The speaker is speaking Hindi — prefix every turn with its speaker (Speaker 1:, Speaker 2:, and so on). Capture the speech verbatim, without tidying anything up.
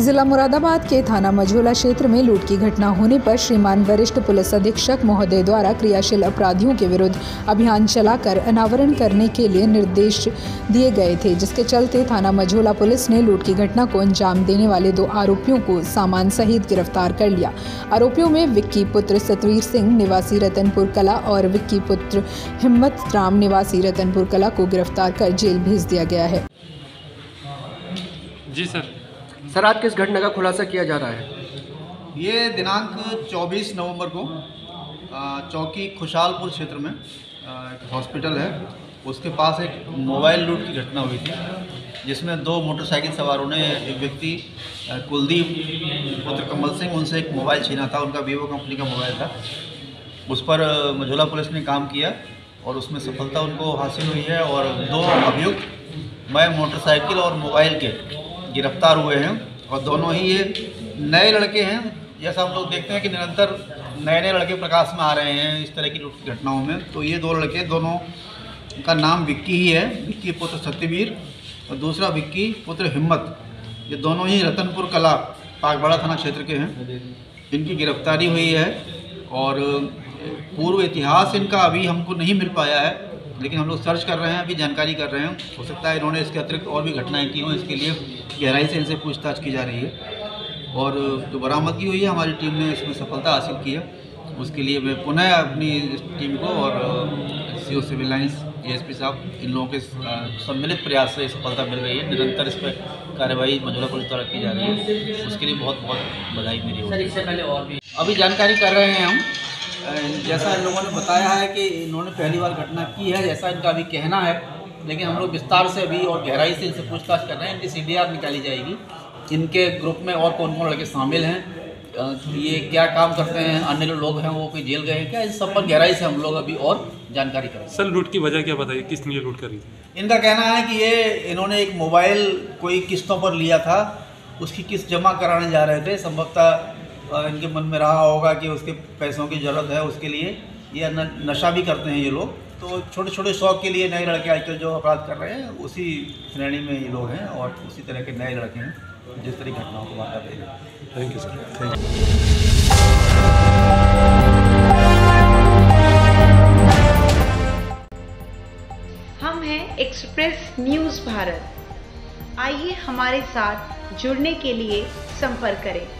Speaker 1: जिला मुरादाबाद के थाना मझोला क्षेत्र में लूट की घटना होने पर श्रीमान वरिष्ठ पुलिस अधीक्षक महोदय द्वारा क्रियाशील अपराधियों के विरुद्ध अभियान चलाकर अनावरण करने के लिए निर्देश दिए गए थे, जिसके चलते थाना मझोला पुलिस ने लूट की घटना को अंजाम देने वाले दो आरोपियों को सामान सहित गिरफ्तार कर लिया। आरोपियों में विक्की पुत्र सतवीर सिंह निवासी रतनपुर कला और विक्की पुत्र हिम्मत राम निवासी रतनपुर कला को गिरफ्तार कर जेल भेज दिया गया है।
Speaker 2: जी सर।
Speaker 3: सर, आज किस घटना का खुलासा किया जा रहा है?
Speaker 4: ये दिनांक चौबीस नवंबर को चौकी खुशहालपुर क्षेत्र में एक हॉस्पिटल है, उसके पास एक मोबाइल लूट की घटना हुई थी, जिसमें दो मोटरसाइकिल सवारों ने एक व्यक्ति कुलदीप पुत्र कमल सिंह उनसे एक मोबाइल छीना था। उनका वीवो कंपनी का मोबाइल था। उस पर मझोला पुलिस ने काम किया और उसमें सफलता उनको हासिल हुई है और दो अभियुक्त मैं मोटरसाइकिल और मोबाइल के गिरफ्तार हुए हैं और दोनों ही ये नए लड़के हैं। जैसा हम लोग देखते हैं कि निरंतर नए नए लड़के प्रकाश में आ रहे हैं इस तरह की लूट की घटनाओं में। तो ये दो लड़के, दोनों का नाम विक्की ही है, विक्की पुत्र सत्यवीर और दूसरा विक्की पुत्र हिम्मत। ये दोनों ही रतनपुर कला पागबाड़ा थाना क्षेत्र के हैं। इनकी गिरफ्तारी हुई है और पूर्व इतिहास इनका अभी हमको नहीं मिल पाया है, लेकिन हम लोग सर्च कर रहे हैं, अभी जानकारी कर रहे हैं। हो सकता है इन्होंने इसके अतिरिक्त और भी घटनाएं की हों, इसके लिए गहराई से इनसे पूछताछ की जा रही है। और जो बरामदगी हुई है, हमारी टीम ने इसमें सफलता हासिल की है। उसके लिए मैं पुनः अपनी टीम को और सीओ सिविल लाइंस एएसपी साहब, इन लोगों के सम्मिलित प्रयास से सफलता मिल रही है। निरंतर इस पर कार्रवाई मझोला पुलिस द्वारा की जा रही है, उसके लिए बहुत बहुत बधाई मेरी होगी।
Speaker 5: इससे पहले और भी
Speaker 4: अभी जानकारी कर रहे हैं हम। जैसा इन लोगों ने बताया है कि इन्होंने पहली बार घटना की है, जैसा इनका अभी कहना है, लेकिन हम लोग विस्तार से अभी और गहराई से इनसे पूछताछ कर रहे हैं। इनकी सीडीआर निकाली जाएगी, इनके ग्रुप में और कौन कौन लड़के शामिल हैं, ये क्या काम करते हैं, अन्य जो लोग हैं वो कोई जेल गए हैं क्या, इस सब पर गहराई से हम लोग अभी और जानकारी करेंगे।
Speaker 2: सर, लूट की वजह क्या बताइए, किस ने लूट करी थी?
Speaker 4: इनका कहना है कि ये इन्होंने एक मोबाइल कोई किस्तों पर लिया था, उसकी किस्त जमा कराने जा रहे थे। संभवतः इनके मन में रहा होगा कि उसके पैसों की ज़रूरत है, उसके लिए ये नशा भी करते हैं ये लोग। तो छोटे छोटे शौक के लिए नए लड़के आजकल जो अपराध कर रहे हैं, उसी श्रेणी में ये लोग हैं और उसी तरह के नए लड़के हैं जिस तरह की घटनाओं को वार्ता दे रहे हैं।
Speaker 2: Thank you sir. Thank
Speaker 6: you. हम हैं एक्सप्रेस न्यूज़ भारत। आइए हमारे साथ जुड़ने के लिए संपर्क करें।